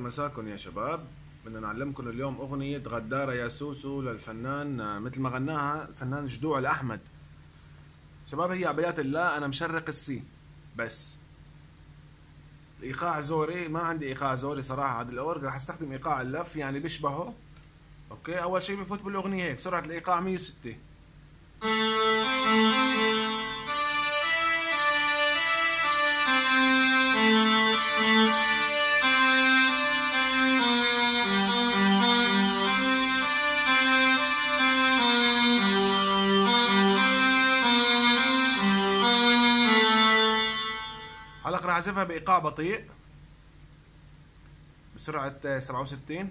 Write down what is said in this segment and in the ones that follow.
مساكن يا شباب. بدنا نعلمكم اليوم أغنية غدارة يا سوسو للفنان مثل ما غناها الفنان جدوع الأحمد. شباب هي عبيات الله أنا مشرق السي، بس الإيقاع زوري، ما عندي إيقاع زوري صراحة. هذا الأورج رح استخدم إيقاع اللف يعني بيشبهه. أوكي، أول شي بفوت بالأغنية هيك سرعة الإيقاع 160. هلا راح اعزفها بايقاع بطيء بسرعة 67.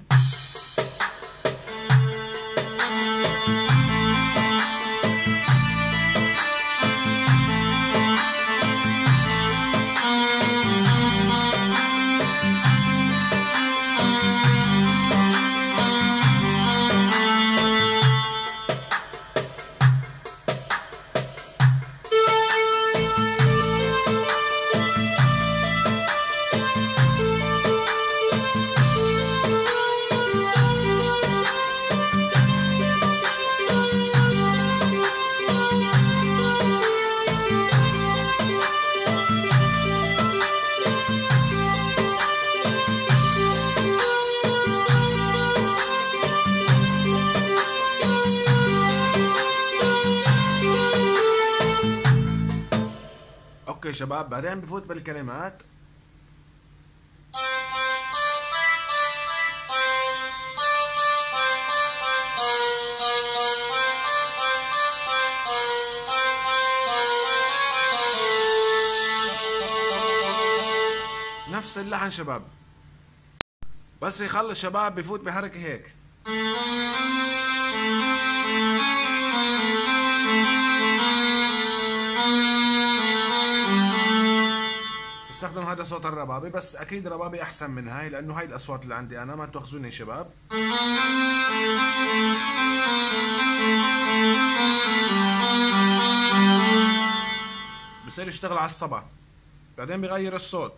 اوكي شباب، بعدين بفوت بالكلمات. نفس اللحن شباب، بس يخلص شباب بفوت بحركة هيك. استخدم هذا صوت الربابي، بس اكيد ربابي احسن من هاي لانه هاي الاصوات اللي عندي انا، ما تاخذوني يا شباب. بصير يشتغل على الصبع، بعدين بغير الصوت.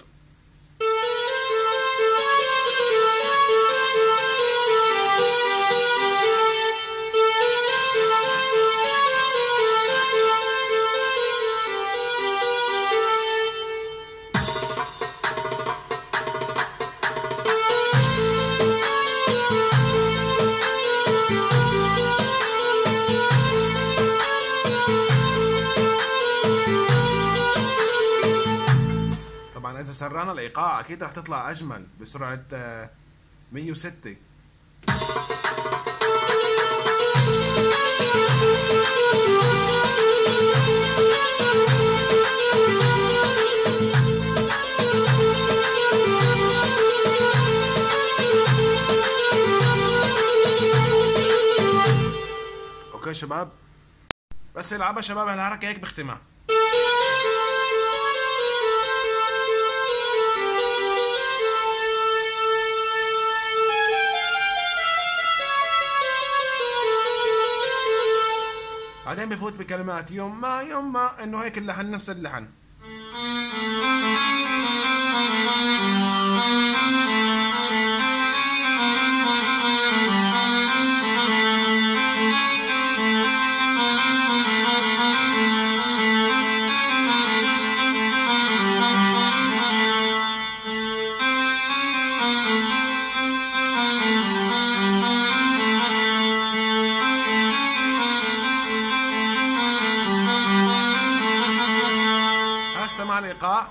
طبعا اذا سرعنا الايقاع اكيد رح تطلع اجمل بسرعة 106. اوكي شباب، بس يلعبها شباب هالحركة هيك بختمها. بعدين بفوت بكلمات يما يما، انه هيك اللحن نفس اللحن. هسه مع الايقاع.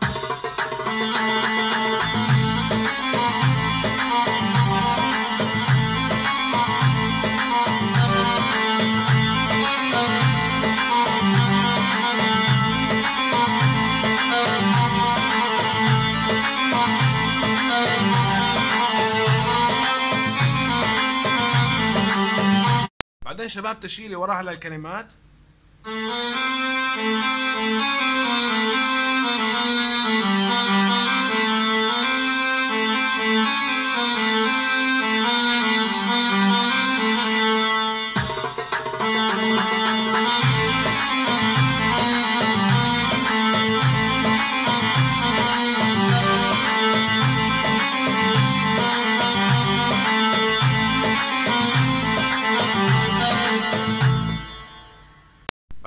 بعدين شباب تشيلي وراها للكلمات.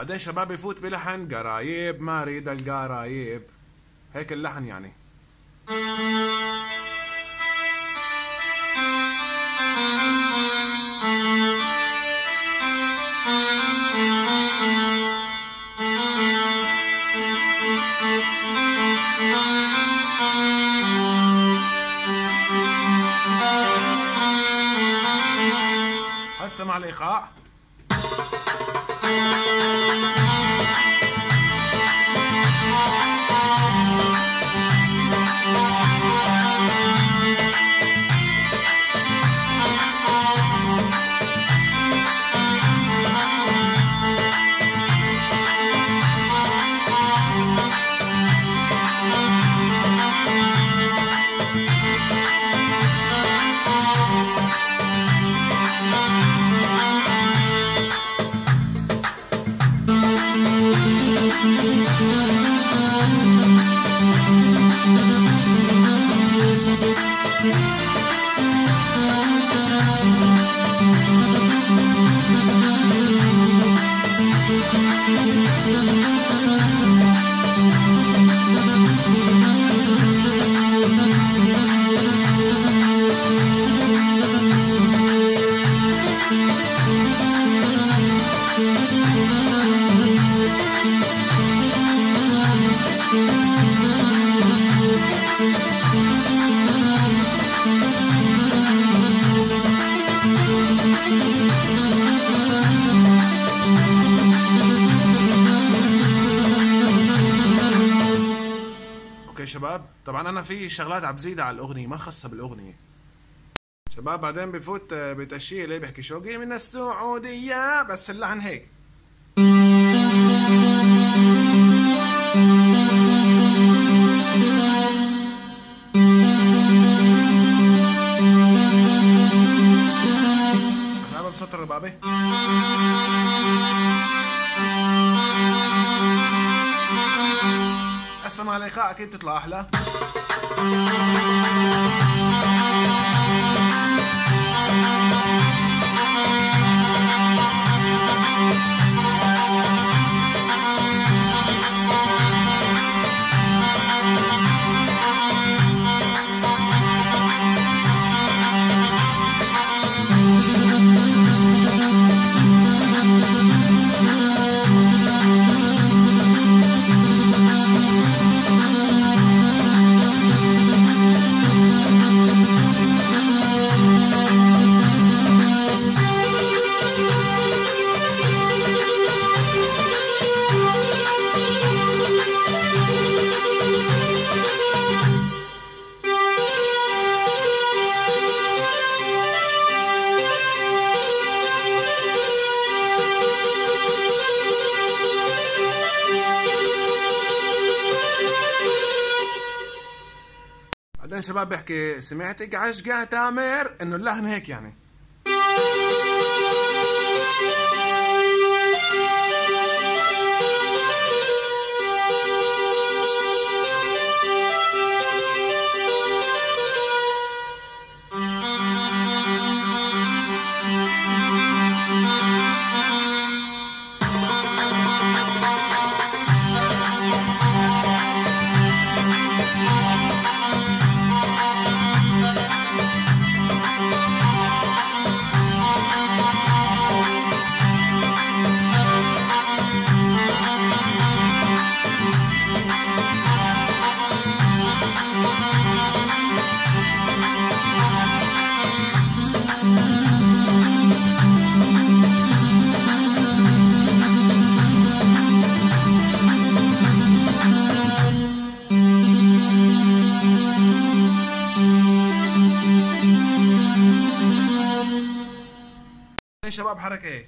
بعدين شباب يفوت بلحن قرايب ما ريد القرايب، هيك اللحن يعني. هسه مع الإيقاع. اوكي شباب، طبعا انا في شغلات عم بزيدها على الاغنيه ما خاصه بالاغنيه شباب. بعدين بفوت بتأشية اللي بيحكي شوقي من السعوديه، بس اللحن هيك. احنا بصوت الربابه. هسه مع الايقاع اكيد تطلع احلى. بعدين شباب بحكي سمعتك عشقة تامر، انه اللحن هيك يعني. شباب حركة هيك.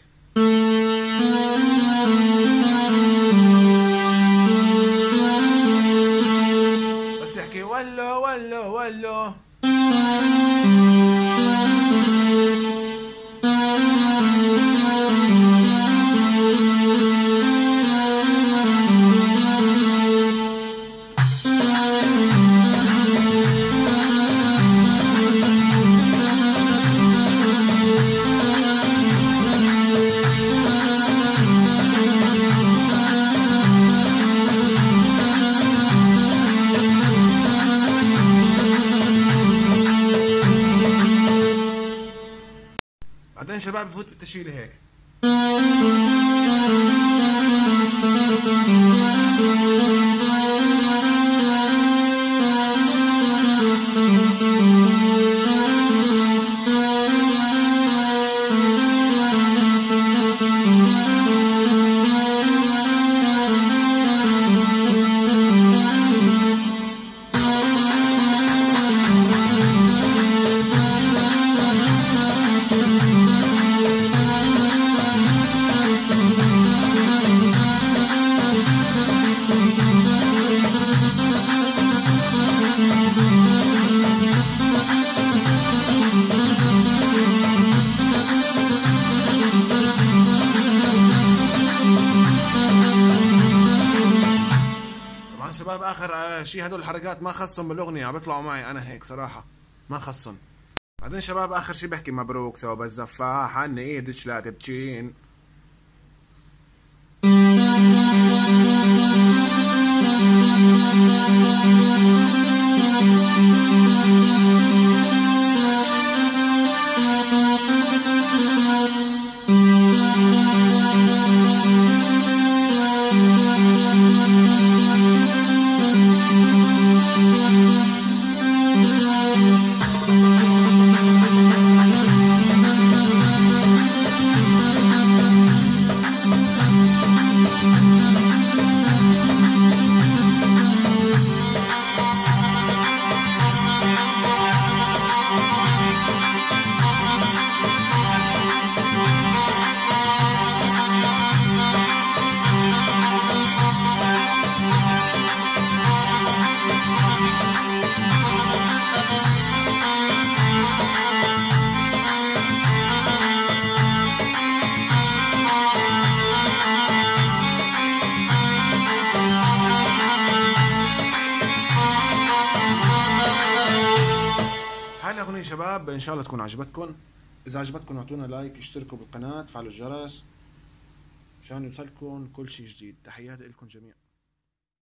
بس يحكي ولو ولو ولو. شباب بفوت بالتشيله هيك. طبعا شباب اخر شيء هدول الحركات ما خصهم بالاغنيه، عم بيطلعوا معي انا هيك صراحه ما خصهم. بعدين شباب اخر شيء بحكي مبروك سوا بالزفاح عن ايدك لا تبكين. هاي الأغنية شباب إن شاء الله تكون عجبتكم. إذا عجبتكم اعطونا لايك، اشتركوا بالقناة، فعلوا الجرس مشان يوصلكم كل شي جديد. تحياتي لكم جميعا.